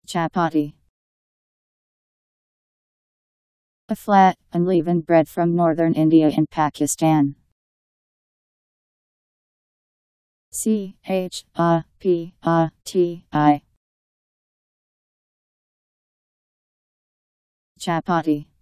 Chapati. A flat, unleavened bread from northern India and Pakistan. Chapati. Chapati.